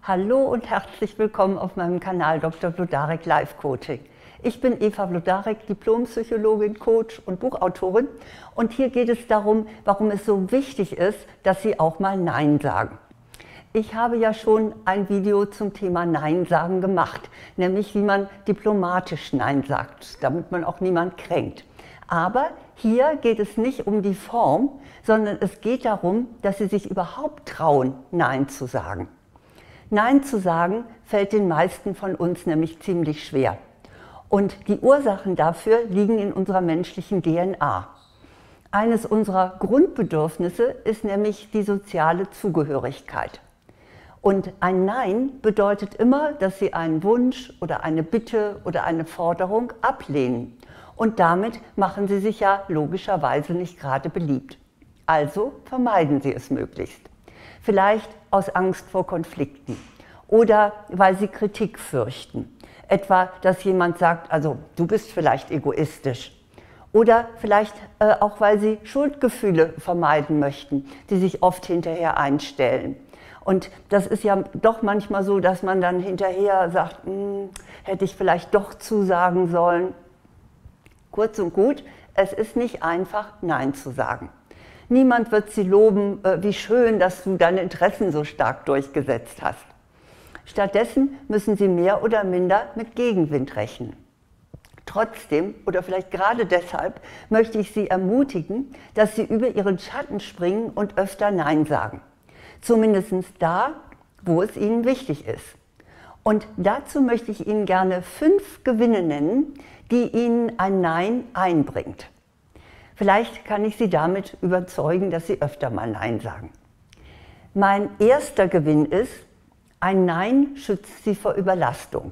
Hallo und herzlich willkommen auf meinem Kanal Dr. Wlodarek Life Coaching. Ich bin Eva Wlodarek, Diplompsychologin, Coach und Buchautorin und hier geht es darum, warum es so wichtig ist, dass Sie auch mal Nein sagen. Ich habe ja schon ein Video zum Thema Nein sagen gemacht, nämlich wie man diplomatisch Nein sagt, damit man auch niemand kränkt. Aber hier geht es nicht um die Form, sondern es geht darum, dass Sie sich überhaupt trauen, Nein zu sagen. Nein zu sagen fällt den meisten von uns nämlich ziemlich schwer. Und die Ursachen dafür liegen in unserer menschlichen DNA. Eines unserer Grundbedürfnisse ist nämlich die soziale Zugehörigkeit. Und ein Nein bedeutet immer, dass Sie einen Wunsch oder eine Bitte oder eine Forderung ablehnen. Und damit machen Sie sich ja logischerweise nicht gerade beliebt. Also vermeiden Sie es möglichst. Vielleicht aus Angst vor Konflikten oder weil Sie Kritik fürchten. Etwa, dass jemand sagt, also du bist vielleicht egoistisch. Oder vielleicht auch, weil Sie Schuldgefühle vermeiden möchten, die sich oft hinterher einstellen. Und das ist ja doch manchmal so, dass man dann hinterher sagt, hätte ich vielleicht doch zusagen sollen. Kurz und gut, es ist nicht einfach, Nein zu sagen. Niemand wird Sie loben, wie schön, dass du deine Interessen so stark durchgesetzt hast. Stattdessen müssen Sie mehr oder minder mit Gegenwind rechnen. Trotzdem, oder vielleicht gerade deshalb, möchte ich Sie ermutigen, dass Sie über Ihren Schatten springen und öfter Nein sagen. Zumindest da, wo es Ihnen wichtig ist. Und dazu möchte ich Ihnen gerne 5 Gewinne nennen, die Ihnen ein Nein einbringt. Vielleicht kann ich Sie damit überzeugen, dass Sie öfter mal Nein sagen. Mein erster Gewinn ist, ein Nein schützt Sie vor Überlastung.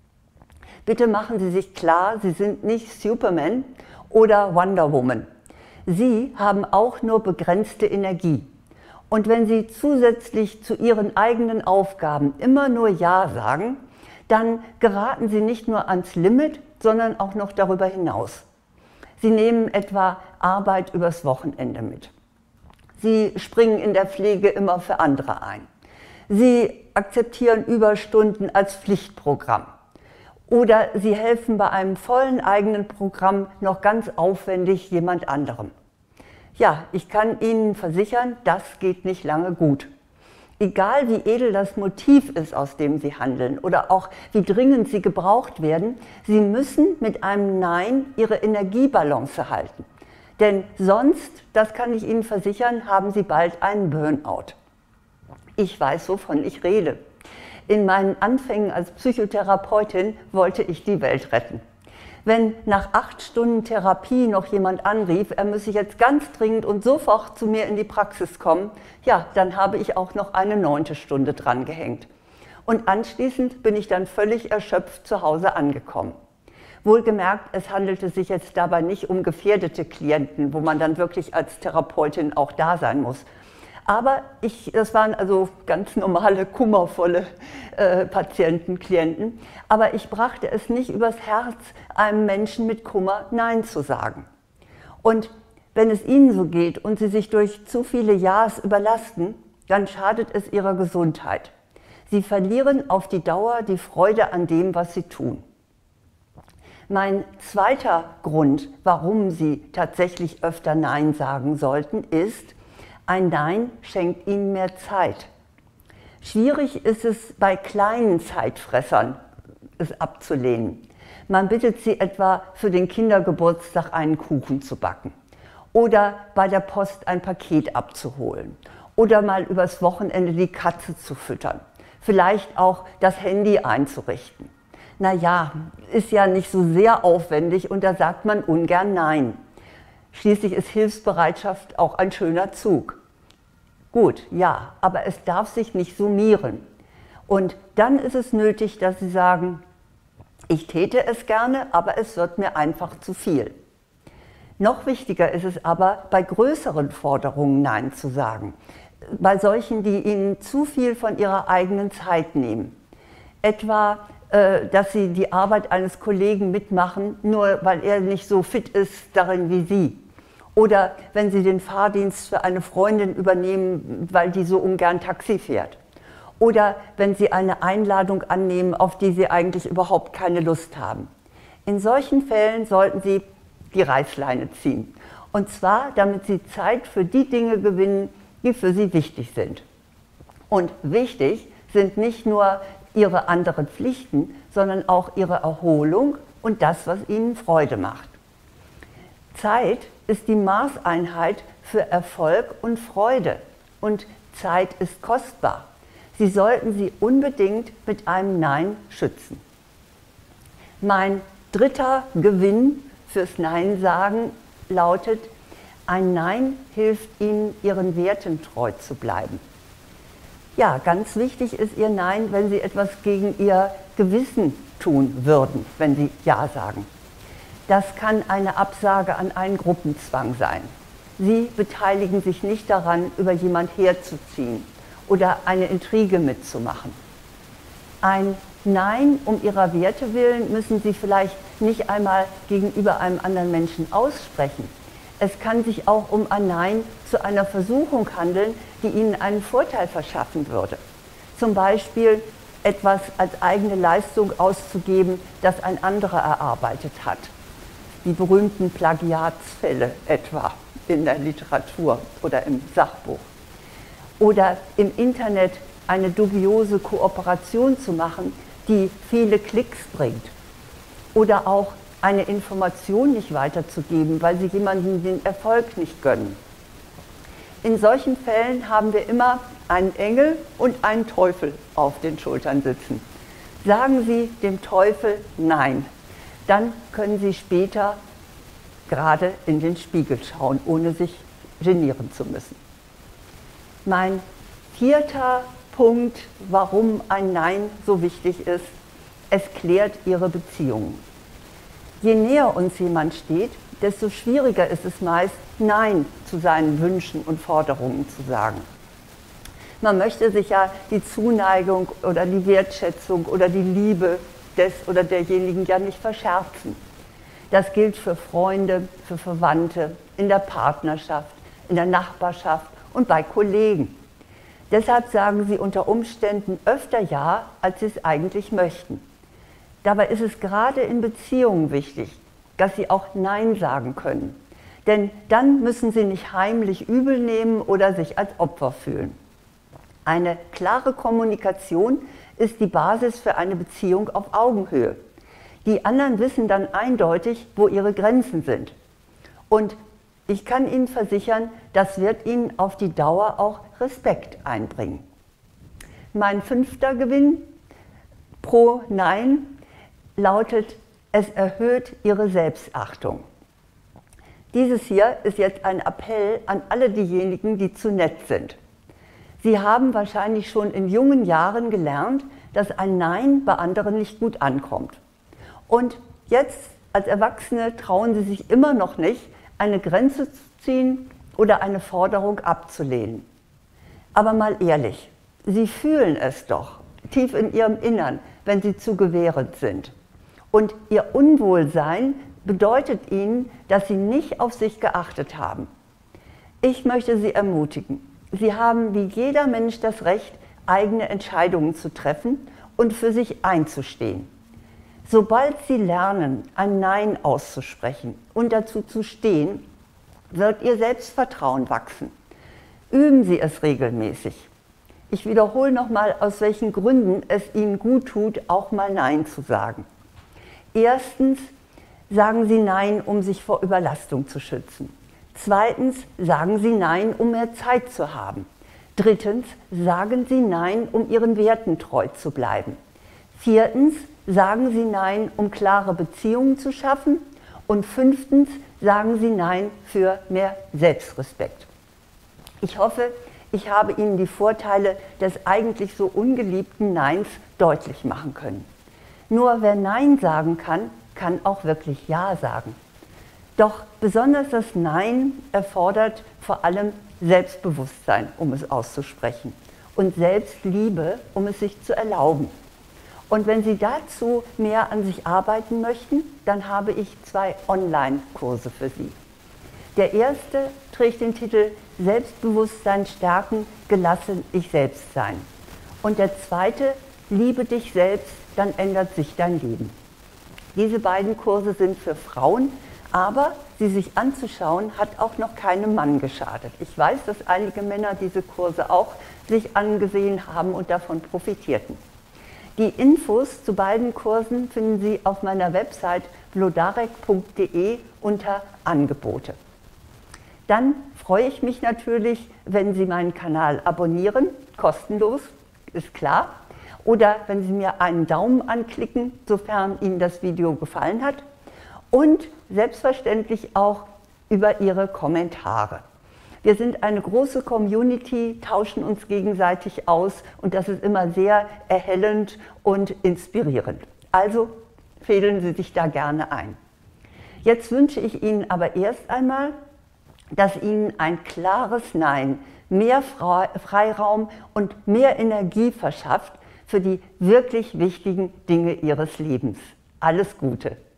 Bitte machen Sie sich klar, Sie sind nicht Superman oder Wonder Woman. Sie haben auch nur begrenzte Energie. Und wenn Sie zusätzlich zu Ihren eigenen Aufgaben immer nur Ja sagen, dann geraten Sie nicht nur ans Limit, sondern auch noch darüber hinaus. Sie nehmen etwa Arbeit übers Wochenende mit. Sie springen in der Pflege immer für andere ein. Sie akzeptieren Überstunden als Pflichtprogramm. Oder Sie helfen bei einem vollen eigenen Programm noch ganz aufwendig jemand anderem. Ja, ich kann Ihnen versichern, das geht nicht lange gut. Egal wie edel das Motiv ist, aus dem Sie handeln oder auch wie dringend Sie gebraucht werden, Sie müssen mit einem Nein Ihre Energiebalance halten. Denn sonst, das kann ich Ihnen versichern, haben Sie bald einen Burnout. Ich weiß, wovon ich rede. In meinen Anfängen als Psychotherapeutin wollte ich die Welt retten. Wenn nach 8 Stunden Therapie noch jemand anrief, er müsse jetzt ganz dringend und sofort zu mir in die Praxis kommen, ja, dann habe ich auch noch eine 9. Stunde dran gehängt. Und anschließend bin ich dann völlig erschöpft zu Hause angekommen. Wohlgemerkt, es handelte sich jetzt dabei nicht um gefährdete Klienten, wo man dann wirklich als Therapeutin auch da sein muss. Aber das waren also ganz normale, kummervolle Patienten, Klienten. Aber ich brachte es nicht übers Herz, einem Menschen mit Kummer Nein zu sagen. Und wenn es Ihnen so geht und Sie sich durch zu viele Ja's überlasten, dann schadet es Ihrer Gesundheit. Sie verlieren auf die Dauer die Freude an dem, was Sie tun. Mein zweiter Grund, warum Sie tatsächlich öfter Nein sagen sollten, ist, ein Nein schenkt Ihnen mehr Zeit. Schwierig ist es bei kleinen Zeitfressern, es abzulehnen. Man bittet sie etwa für den Kindergeburtstag einen Kuchen zu backen oder bei der Post ein Paket abzuholen oder mal übers Wochenende die Katze zu füttern, vielleicht auch das Handy einzurichten. Naja, ist ja nicht so sehr aufwendig und da sagt man ungern Nein. Schließlich ist Hilfsbereitschaft auch ein schöner Zug. Gut, ja, aber es darf sich nicht summieren. Und dann ist es nötig, dass Sie sagen, ich täte es gerne, aber es wird mir einfach zu viel. Noch wichtiger ist es aber, bei größeren Forderungen Nein zu sagen. Bei solchen, die Ihnen zu viel von Ihrer eigenen Zeit nehmen. Etwa, dass Sie die Arbeit eines Kollegen mitmachen, nur weil er nicht so fit ist darin wie Sie. Oder wenn Sie den Fahrdienst für eine Freundin übernehmen, weil die so ungern Taxi fährt. oder wenn Sie eine Einladung annehmen, auf die Sie eigentlich überhaupt keine Lust haben. In solchen Fällen sollten Sie die Reißleine ziehen. Und zwar, damit Sie Zeit für die Dinge gewinnen, die für Sie wichtig sind. Und wichtig sind nicht nur Ihre anderen Pflichten, sondern auch Ihre Erholung und das, was Ihnen Freude macht. Zeit ist die Maßeinheit für Erfolg und Freude. Und Zeit ist kostbar. Sie sollten sie unbedingt mit einem Nein schützen. Mein dritter Gewinn fürs Nein sagen lautet, ein Nein hilft Ihnen, Ihren Werten treu zu bleiben. Ja, ganz wichtig ist Ihr Nein, wenn Sie etwas gegen Ihr Gewissen tun würden, wenn Sie Ja sagen. Das kann eine Absage an einen Gruppenzwang sein. Sie beteiligen sich nicht daran, über jemand herzuziehen oder eine Intrige mitzumachen. Ein Nein um Ihrer Werte willen müssen Sie vielleicht nicht einmal gegenüber einem anderen Menschen aussprechen. Es kann sich auch um ein Nein zu einer Versuchung handeln, die Ihnen einen Vorteil verschaffen würde. Zum Beispiel etwas als eigene Leistung auszugeben, das ein anderer erarbeitet hat. Die berühmten Plagiatsfälle etwa in der Literatur oder im Sachbuch. Oder im Internet eine dubiose Kooperation zu machen, die viele Klicks bringt. Oder auch eine Information nicht weiterzugeben, weil sie jemandem den Erfolg nicht gönnen. In solchen Fällen haben wir immer einen Engel und einen Teufel auf den Schultern sitzen. Sagen Sie dem Teufel Nein, dann können Sie später gerade in den Spiegel schauen, ohne sich genieren zu müssen. Mein vierter Punkt, warum ein Nein so wichtig ist, es klärt Ihre Beziehungen. Je näher uns jemand steht, desto schwieriger ist es meist, Nein zu seinen Wünschen und Forderungen zu sagen. Man möchte sich ja die Zuneigung oder die Wertschätzung oder die Liebe des oder derjenigen ja nicht verscherzen. Das gilt für Freunde, für Verwandte, in der Partnerschaft, in der Nachbarschaft und bei Kollegen. Deshalb sagen sie unter Umständen öfter Ja, als sie es eigentlich möchten. Dabei ist es gerade in Beziehungen wichtig, dass sie auch Nein sagen können. Denn dann müssen sie nicht heimlich übel nehmen oder sich als Opfer fühlen. Eine klare Kommunikation ist die Basis für eine Beziehung auf Augenhöhe. Die anderen wissen dann eindeutig, wo ihre Grenzen sind. Und ich kann Ihnen versichern, das wird Ihnen auf die Dauer auch Respekt einbringen. Mein fünfter Gewinn pro Nein lautet, es erhöht Ihre Selbstachtung. Dieses hier ist jetzt ein Appell an alle diejenigen, die zu nett sind. Sie haben wahrscheinlich schon in jungen Jahren gelernt, dass ein Nein bei anderen nicht gut ankommt. Und jetzt als Erwachsene trauen Sie sich immer noch nicht, eine Grenze zu ziehen oder eine Forderung abzulehnen. Aber mal ehrlich, Sie fühlen es doch tief in Ihrem Innern, wenn Sie zu gewährend sind. Und Ihr Unwohlsein bedeutet Ihnen, dass Sie nicht auf sich geachtet haben. Ich möchte Sie ermutigen. Sie haben wie jeder Mensch das Recht, eigene Entscheidungen zu treffen und für sich einzustehen. Sobald Sie lernen, ein Nein auszusprechen und dazu zu stehen, wird Ihr Selbstvertrauen wachsen. Üben Sie es regelmäßig. Ich wiederhole nochmal, aus welchen Gründen es Ihnen gut tut, auch mal Nein zu sagen. Erstens, sagen Sie Nein, um sich vor Überlastung zu schützen. Zweitens, sagen Sie Nein, um mehr Zeit zu haben. Drittens, sagen Sie Nein, um Ihren Werten treu zu bleiben. Viertens, sagen Sie Nein, um klare Beziehungen zu schaffen. Und fünftens, sagen Sie Nein für mehr Selbstrespekt. Ich hoffe, ich habe Ihnen die Vorteile des eigentlich so ungeliebten Neins deutlich machen können. Nur wer Nein sagen kann, kann auch wirklich Ja sagen. Doch besonders das Nein erfordert vor allem Selbstbewusstsein, um es auszusprechen, und Selbstliebe, um es sich zu erlauben. Und wenn Sie dazu mehr an sich arbeiten möchten, dann habe ich 2 Online-Kurse für Sie. Der erste trägt den Titel Selbstbewusstsein stärken, gelassen ich selbst sein. Und der zweite, liebe dich selbst, dann ändert sich dein Leben. Diese beiden Kurse sind für Frauen, aber sie sich anzuschauen, hat auch noch keinem Mann geschadet. Ich weiß, dass einige Männer diese Kurse auch sich angesehen haben und davon profitierten. Die Infos zu beiden Kursen finden Sie auf meiner Website vlodarek.de unter Angebote. Dann freue ich mich natürlich, wenn Sie meinen Kanal abonnieren, kostenlos, ist klar. Oder wenn Sie mir einen Daumen anklicken, sofern Ihnen das Video gefallen hat. Und selbstverständlich auch über Ihre Kommentare. Wir sind eine große Community, tauschen uns gegenseitig aus und das ist immer sehr erhellend und inspirierend. Also fädeln Sie sich da gerne ein. Jetzt wünsche ich Ihnen aber erst einmal, dass Ihnen ein klares Nein mehr Freiraum und mehr Energie verschafft für die wirklich wichtigen Dinge Ihres Lebens. Alles Gute!